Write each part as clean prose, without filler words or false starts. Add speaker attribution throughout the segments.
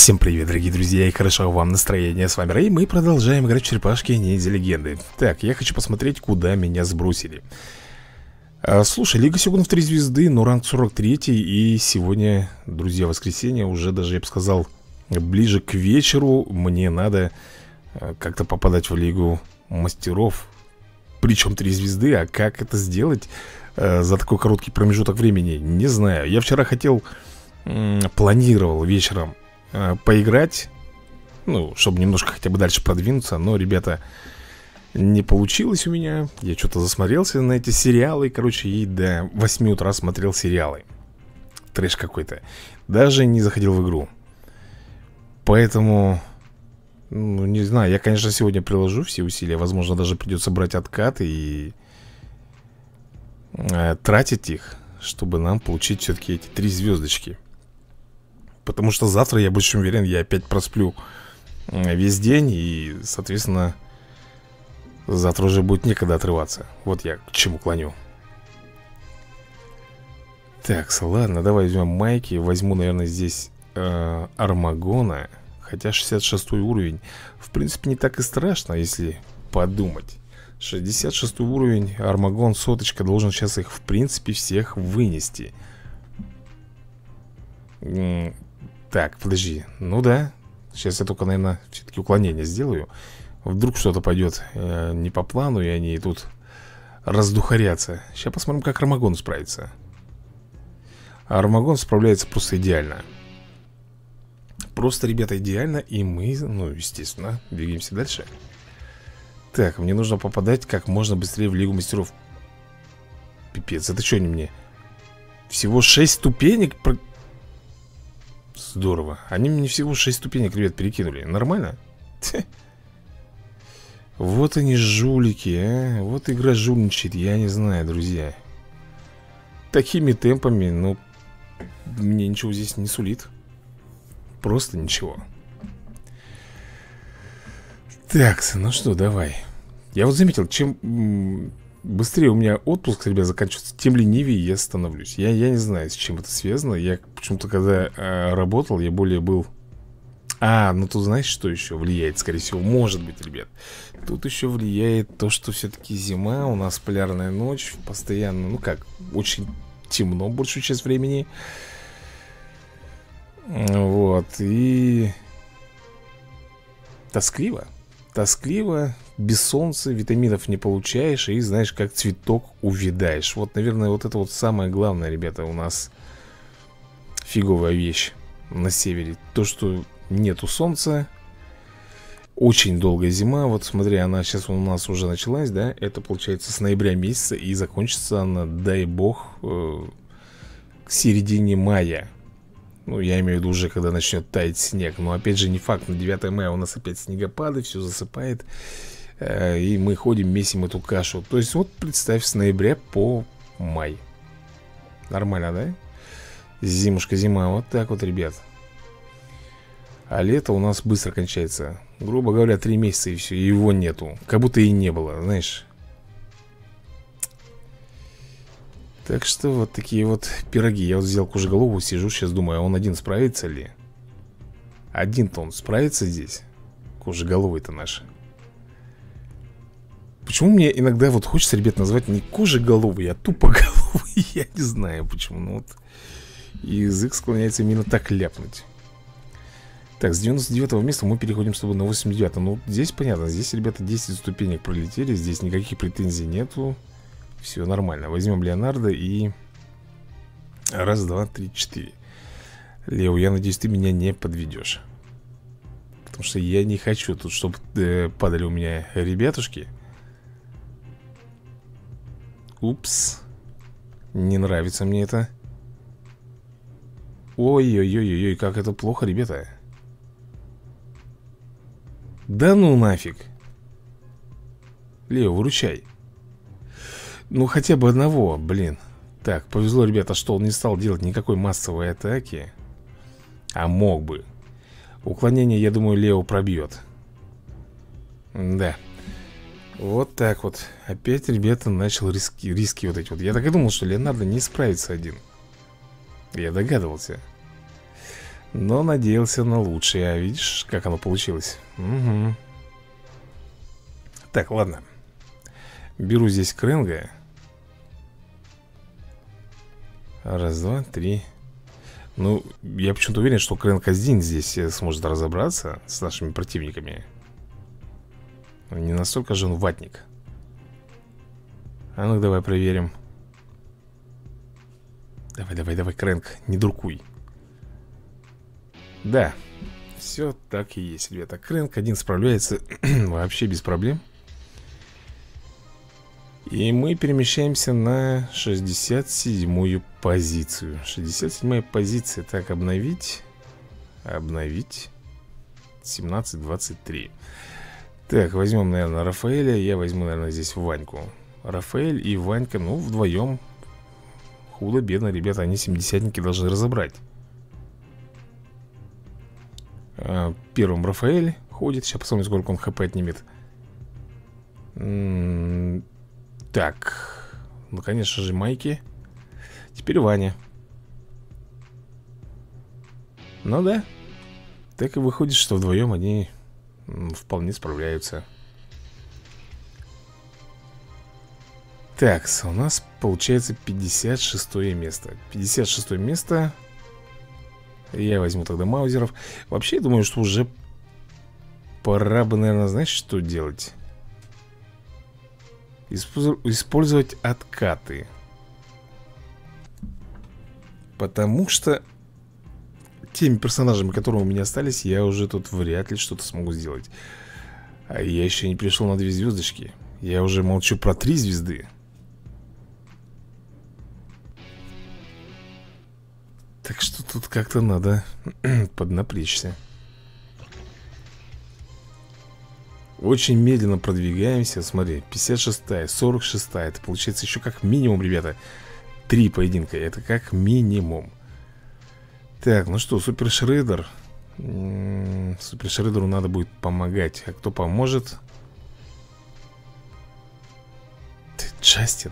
Speaker 1: Всем привет, дорогие друзья, и хорошо вам настроение. С вами Рэй, мы продолжаем играть в черепашки ниндзя легенды. Так, я хочу посмотреть, куда меня сбросили. Слушай, Лига Сёгунов 3 звезды, но ранг 43. И сегодня, друзья, воскресенье, уже даже, я бы сказал, ближе к вечеру. Мне надо как-то попадать в Лигу мастеров. Причем 3 звезды, а как это сделать за такой короткий промежуток времени, не знаю. Я вчера планировал вечером поиграть, ну, чтобы немножко хотя бы дальше продвинуться. Но, ребята, не получилось у меня. Я что-то засмотрелся на эти сериалы, короче, и до 8 утра смотрел сериалы. Трэш какой-то. Даже не заходил в игру. Поэтому, ну, не знаю, я, конечно, сегодня приложу все усилия. Возможно, даже придется брать откаты и тратить их, чтобы нам получить все-таки эти 3 звездочки. Потому что завтра, я больше чем уверен, я опять просплю весь день. И, соответственно, завтра уже будет некогда отрываться. Вот я к чему клоню. Так, ладно, давай возьмем майки. Возьму, наверное, здесь Армагона. Хотя 66 уровень, в принципе, не так и страшно, если подумать. 66 уровень, Армагон, соточка, должен сейчас их, в принципе, всех вынести. Так, подожди, ну да. Сейчас я только, наверное, все-таки уклонение сделаю. Вдруг что-то пойдет не по плану, и они тут раздухарятся. Сейчас посмотрим, как Армагон справится. Армагон справляется просто идеально. Просто, ребята, идеально. И мы, ну, естественно, двигаемся дальше. Так, мне нужно попадать как можно быстрее в Лигу мастеров. Пипец, это что они мне? Всего 6 ступенек? Здорово. Они мне всего 6 ступенек, ребят, перекинули. Нормально? Вот они жулики, а. Вот игра жульничает, я не знаю, друзья. Такими темпами, ну, мне ничего здесь не сулит. Просто ничего. Так, ну что, давай. Я вот заметил, чем быстрее у меня отпуск, ребят, заканчивается, тем ленивее я становлюсь. Я не знаю, с чем это связано. Я почему-то, когда работал, я более был... ну тут знаешь, что еще влияет, скорее всего? Может быть, ребят. Тут еще влияет то, что все-таки зима, у нас полярная ночь. Постоянно, ну как, очень темно большую часть времени. Вот, и... Тоскливо. Тоскливо, без солнца, витаминов не получаешь. И знаешь, как цветок увядаешь. Вот, наверное, вот это вот самое главное, ребята, у нас фиговая вещь на севере. То, что нету солнца. Очень долгая зима. Вот смотри, она сейчас у нас уже началась, да? Это получается с ноября месяца. И закончится она, дай бог, к середине мая. Ну, я имею в виду уже, когда начнет таять снег. Но опять же, не факт, на 9 мая у нас опять снегопады, все засыпает. И мы ходим, месим эту кашу. То есть, вот представь, с ноября по май. Нормально, да? Зимушка, зима, вот так вот, ребят. А лето у нас быстро кончается. Грубо говоря, 3 месяца и все, и его нету. Как будто и не было, знаешь. Так что вот такие вот пироги. Я вот взял кожеголову, сижу, сейчас думаю, а он один справится ли? Один-то он справится здесь? Кожеголовый-то наш. Почему мне иногда вот хочется, ребят, назвать не кожеголовый, а тупоголовый? Я не знаю почему, но вот язык склоняется именно так ляпнуть. Так, с 99 места мы переходим с тобой на 89. Ну, здесь понятно, здесь, ребята, 10 ступенек пролетели. Здесь никаких претензий нету. Все нормально, возьмем Леонардо и... Раз, два, три, 4. Лео, я надеюсь, ты меня не подведешь. Потому что я не хочу тут, чтобы падали у меня ребятушки. Упс. Не нравится мне это. Ой-ой-ой-ой, как это плохо, ребята. Да ну нафиг. Лео, выручай. Ну хотя бы одного, блин. Так, повезло, ребята, что он не стал делать никакой массовой атаки. А мог бы. Уклонение, я думаю, Лео пробьет. Да. Вот так вот. Опять, ребята, начал риски вот эти вот. Я так и думал, что Леонардо не справится один. Я догадывался. Но надеялся на лучшее. А видишь, как оно получилось? Угу. Так, ладно. Беру здесь Кренга. Раз, два, три. Ну, я почему-то уверен, что Крэнг один здесь сможет разобраться с нашими противниками. Не настолько же он ватник. А ну давай проверим. Давай, давай, давай, Крэнг, не дуркуй. Да, все так и есть, ребята. Крэнг один справляется вообще без проблем. И мы перемещаемся на 67-ю позицию. 67-я позиция. Так, обновить. Обновить. 17-23. Так, возьмем, наверное, Рафаэля. Я возьму, наверное, здесь Ваньку. Рафаэль и Ванька, ну, вдвоем. Худо-бедно, ребята, они 70-ники должны разобрать. Первым Рафаэль ходит. Сейчас посмотрим, сколько он хп отнимет. Так, ну, конечно же, Майки. Теперь Ваня. Ну да. Так и выходит, что вдвоем они вполне справляются. Так, у нас получается 56-е место. 56-е место. Я возьму тогда маузеров. Вообще, я думаю, что уже пора бы, наверное, знаешь, что делать? Использовать откаты. Потому что теми персонажами, которые у меня остались, я уже тут вряд ли что-то смогу сделать. А я еще не пришел на 2 звездочки. Я уже молчу про 3 звезды. Так что тут как-то надо поднапрячься. Очень медленно продвигаемся. Смотри, 56-я, 46-я. Это получается еще как минимум, ребята, 3 поединка. Это как минимум. Так, ну что, Супер Шреддер. Супер Шреддеру надо будет помогать. А кто поможет? Ты, Джастин.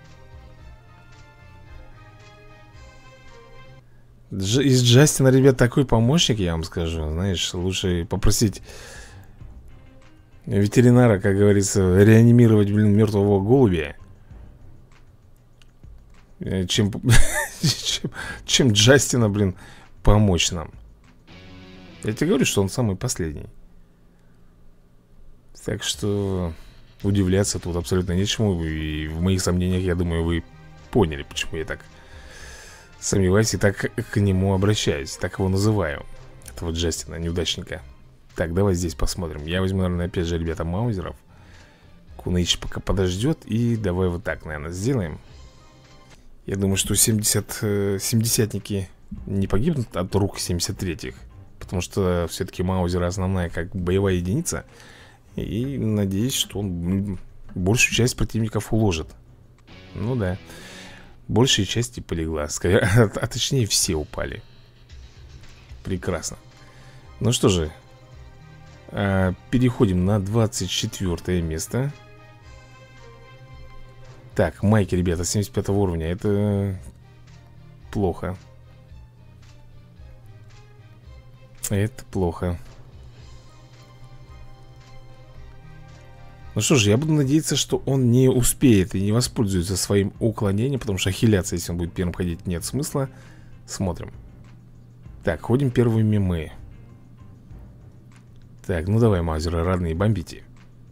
Speaker 1: Из Джастина, ребят, такой помощник, я вам скажу. Знаешь, лучше попросить ветеринара, как говорится, реанимировать, блин, мертвого голубя, чем Джастина, блин, помочь нам. Я тебе говорю, что он самый последний. Так что удивляться тут абсолютно нечему. И в моих сомнениях, я думаю, вы поняли, почему я так сомневаюсь и так к нему обращаюсь. Так его называю, этого Джастина, неудачника. Так, давай здесь посмотрим. Я возьму, наверное, опять же, ребята, маузеров. Кунаич пока подождет. И давай вот так, наверное, сделаем. Я думаю, что 70-ники не погибнут от рук 73-х. Потому что все-таки маузер основная как боевая единица. И надеюсь, что он большую часть противников уложит. Ну да. Большая часть и полегла. А точнее, все упали. Прекрасно. Ну что же, переходим на 24 место. Так, майки, ребята, 75 уровня. Это плохо. Это плохо. Ну что же, я буду надеяться, что он не успеет и не воспользуется своим уклонением. Потому что хиляться, если он будет первым ходить, нет смысла. Смотрим. Так, ходим первыми мы. Так, ну давай, маузеры, родные, бомбите.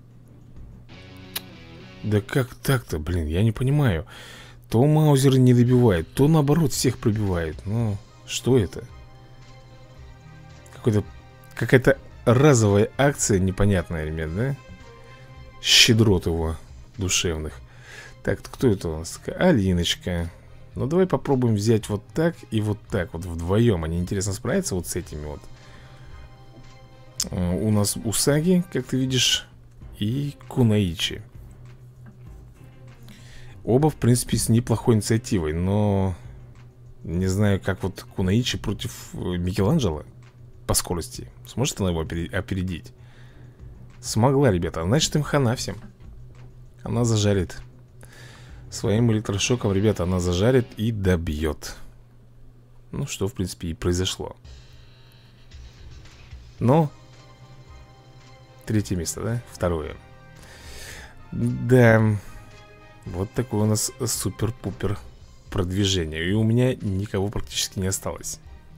Speaker 1: Да как так-то, блин, я не понимаю. То маузеры не добивают, то наоборот всех пробивает. Ну, что это? Какая-то разовая акция непонятная, ребят, да? Щедрот его душевных. Так, кто это у нас? Алиночка. Ну, давай попробуем взять вот так и вот так вот вдвоем. Они, интересно, справятся вот с этими вот. У нас Усаги, как ты видишь, и Кунаичи. Оба, в принципе, с неплохой инициативой. Но не знаю, как вот Кунаичи против Микеланджело по скорости. Сможет она его опередить? Смогла, ребята, значит им хана всем. Она зажарит. Своим электрошоком, ребята, она зажарит и добьет. Ну, что, в принципе, и произошло. Но третье место, да? Второе. Да. Вот такое у нас супер-пупер продвижение. И у меня никого практически не осталось.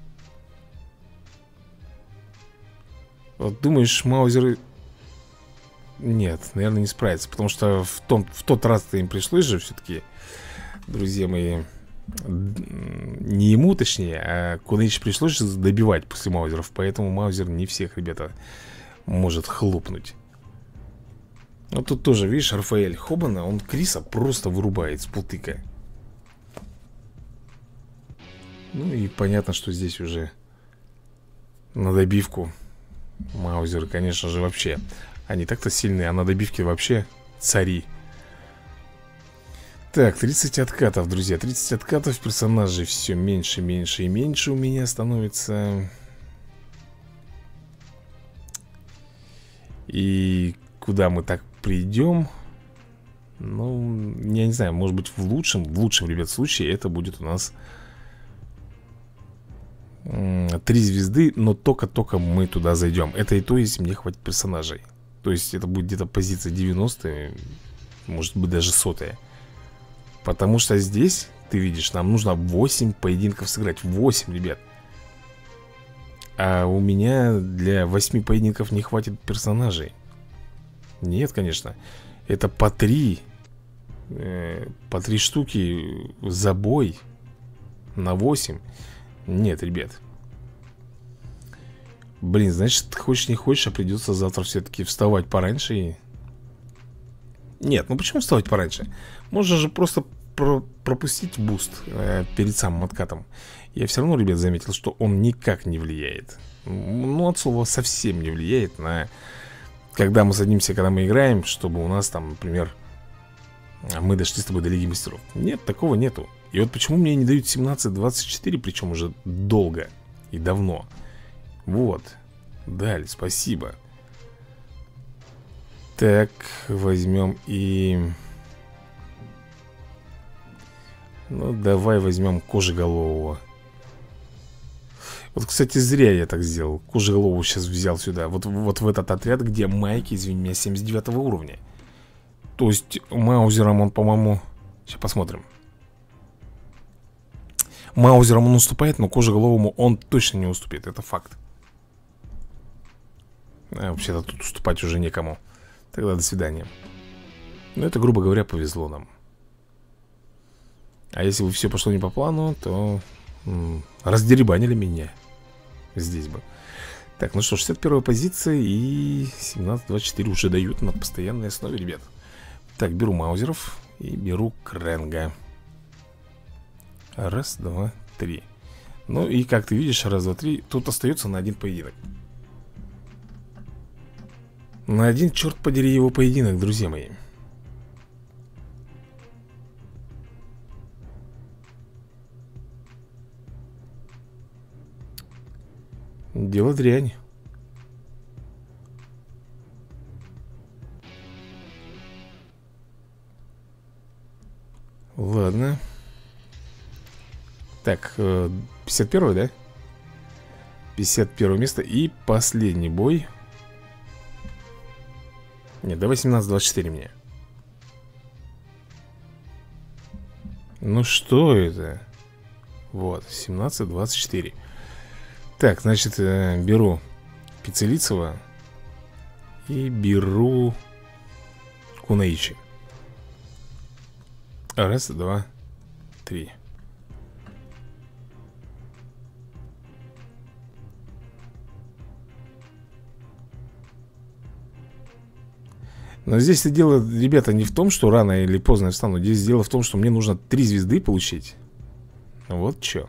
Speaker 1: Вот думаешь, маузеры... Нет, наверное, не справятся. Потому что в тот раз-то им пришлось же все-таки, друзья мои, не ему, точнее, а Кунэйч пришлось добивать после маузеров. Поэтому маузер не всех, ребята, может хлопнуть. Но тут тоже, видишь, Рафаэль Хобана, он Криса просто вырубает с полтыка. Ну и понятно, что здесь уже на добивку маузеры, конечно же, вообще. Они так-то сильные, а на добивке вообще цари. Так, 30 откатов, друзья. 30 откатов, персонажей все меньше, меньше и меньше у меня становится. И куда мы так придем? Ну, я не знаю, может быть в лучшем, ребят, случае это будет у нас 3 звезды, но только мы туда зайдем. Это и то, если мне хватит персонажей. То есть это будет где-то позиция 90, может быть даже 100. Потому что здесь, ты видишь, нам нужно 8 поединков сыграть. 8, ребят. А у меня для 8 поединков не хватит персонажей. Нет, конечно. Это по 3 штуки за бой на 8. Нет, ребят. Блин, значит, хочешь не хочешь, а придется завтра все-таки вставать пораньше и... Нет, ну почему вставать пораньше? Можно же просто пропустить буст перед самым откатом. Я все равно, ребят, заметил, что он никак не влияет. Ну, от слова совсем не влияет на... Когда мы садимся, когда мы играем, чтобы у нас там, например, мы дошли с тобой до Лиги Мастеров. Нет, такого нету. И вот почему мне не дают 17-24, причем уже долго и давно. Вот, дали, спасибо. Так, возьмем и... Ну, давай возьмем Кожеголового. Вот, кстати, зря я так сделал. Кожеголового сейчас взял сюда. Вот в этот отряд, где Майки, извини меня, 79 уровня. То есть маузером он, по-моему... Сейчас посмотрим. Маузером он уступает, но Кожеголовому он точно не уступит. Это факт. Вообще-то тут уступать уже некому. Тогда до свидания. Но это, грубо говоря, повезло нам. А если бы все пошло не по плану, то раздеребанили меня здесь бы. Так, ну что, 61-я позиция и 17-24 уже дают на постоянной основе, ребят. Так, беру маузеров и беру Кренга. Раз, два, три. Ну и как ты видишь, раз, два, три. Тут остается на один поединок. На один, черт подери, его поединок, друзья мои. Дело дрянь. Ладно. Так, 51-й, да? 51 место и последний бой. Нет, давай 17-24 мне. Ну что это? Вот, 17-24. Так, значит, беру Пиццелицева и беру Кунэйчи. Раз, два, три. Но здесь дело, ребята, не в том, что рано или поздно я встану. Здесь дело в том, что мне нужно 3 звезды получить. Вот чё.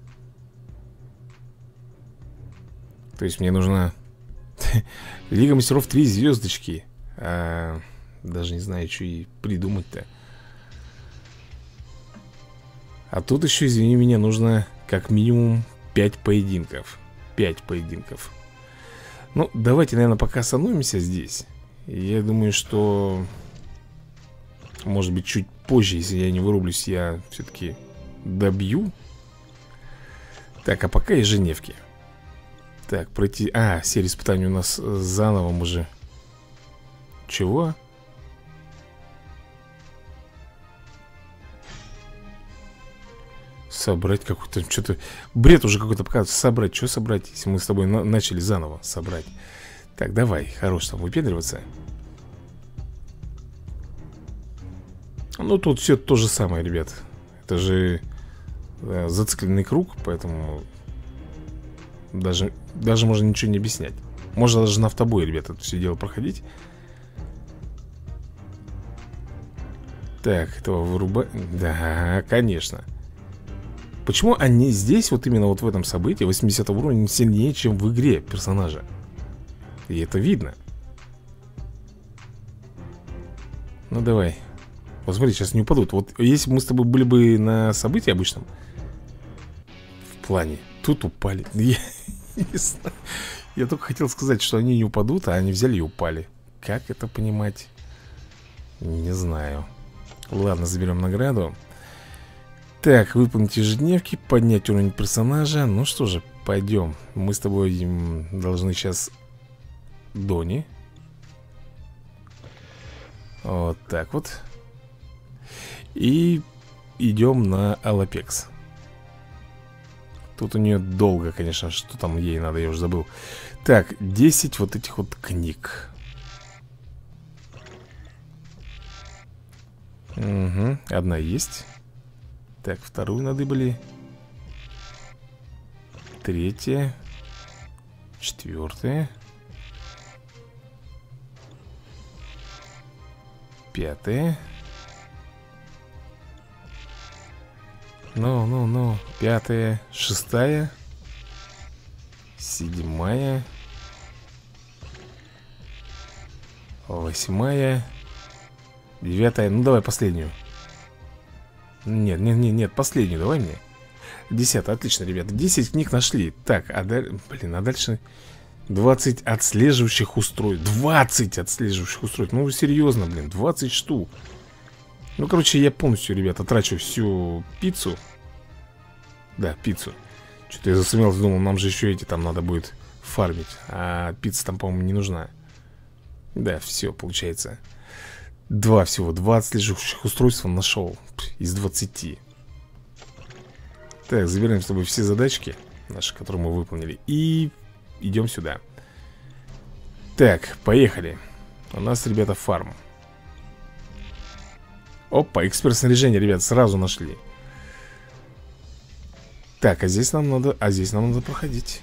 Speaker 1: То есть мне нужна Лига Мастеров 3 звездочки. Даже не знаю, что и придумать-то. А тут еще, извини меня, нужно как минимум 5 поединков. 5 поединков. Ну, давайте, наверное, пока остановимся здесь. Я думаю, что может быть чуть позже, если я не вырублюсь, я все-таки добью. Так, а пока ежедневки. Так, пройти... А, серия испытаний у нас заново мы же... Чего? Собрать какой-то... Что-то... Бред уже какой-то показывает. Собрать. Что собрать, если мы с тобой начали заново собрать? Так, давай. Хорош там выпендриваться. Ну, тут все то же самое, ребят. Это же зацикленный круг, поэтому даже можно ничего не объяснять. Можно даже на автобой, ребят, это все дело проходить. Так, этого вырубать. Да, конечно. Почему они здесь, вот именно вот в этом событии 80 уровня сильнее, чем в игре персонажа? И это видно. Ну давай. Вот смотри, сейчас не упадут. Вот если бы мы с тобой были бы на событии обычном, в плане, тут упали. Я не знаю. Я только хотел сказать, что они не упадут, а они взяли и упали. Как это понимать? Не знаю. Ладно, заберем награду. Так, выполнить ежедневки, поднять уровень персонажа. Ну что же, пойдем. Мы с тобой должны сейчас Дони. Вот так вот. И идем на Алапекс. Тут у нее долго, конечно. Что там ей надо, я уже забыл. Так, 10 вот этих вот книг. Угу, одна есть. Так, вторую надыбали. Третья. Четвертая. Пятая. Ну. Пятая. Шестая. Седьмая. Восьмая. Девятая. Ну, давай последнюю. Нет, последнюю давай мне. 10, отлично, ребята. 10 книг нашли. Так, а дальше 20 отслеживающих устройств. 20 отслеживающих устройств. Ну, вы серьезно, 20 штук. Ну, короче, я полностью, ребята, трачу всю пиццу. Да, пиццу. Что-то я засомневался, думал, нам же еще эти там надо будет фармить. А пицца там, по-моему, не нужна. Да, все, получается. 2 всего, 2 отслеживающих устройства нашел из 20. Так, забираем с тобой все задачки наши, которые мы выполнили. И идем сюда. Так, поехали. У нас, ребята, фарм. Опа, эксперт снаряжения, ребят, сразу нашли. Так, а здесь нам надо проходить.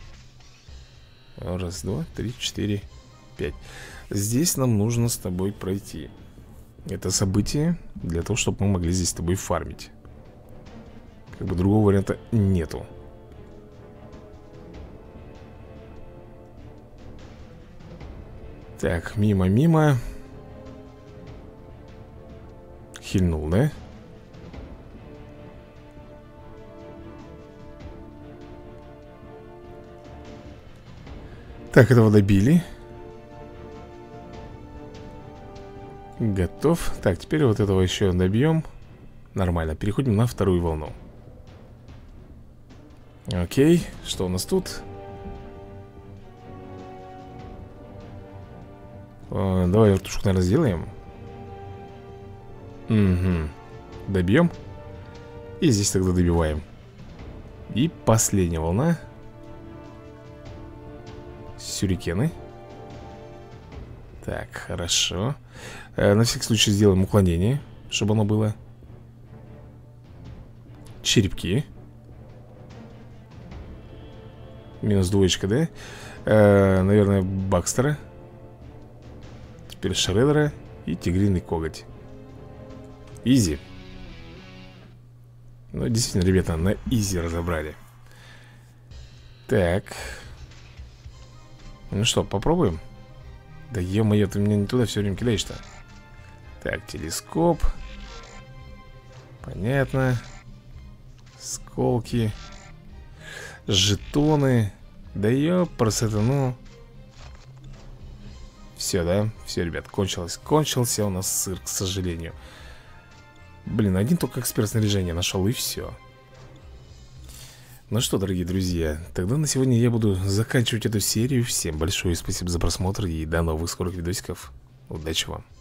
Speaker 1: Раз, два, три, четыре, 5. Здесь нам нужно с тобой пройти. Это событие для того, чтобы мы могли здесь с тобой фармить. Как бы другого варианта нету. Так, мимо. Хильнул, да? Так, этого добили. Готов. Так, теперь вот этого еще добьем. Нормально, переходим на вторую волну. Окей, что у нас тут? Давай вертушку, наверное, сделаем. Угу. Добьем. И здесь тогда добиваем. И последняя волна. Сюрикены. Так, хорошо. На всякий случай сделаем уклонение, чтобы оно было. Черепки. Минус двоечка, да? Наверное, Бакстера. Теперь Шреддера и Тигриный коготь. Изи. Ну, действительно, ребята, на изи разобрали. Так. Ну что, попробуем? Да ё-моё, ты меня не туда все время кидаешь-то. Так, телескоп. Понятно. Сколки. Жетоны. Да ёпрсатану. Все, да? Все, ребят, кончился у нас сыр, к сожалению. Блин, один только эксперт снаряжения нашел, и все. Ну что, дорогие друзья, тогда на сегодня я буду заканчивать эту серию. Всем большое спасибо за просмотр и до новых скорых видосиков. Удачи вам.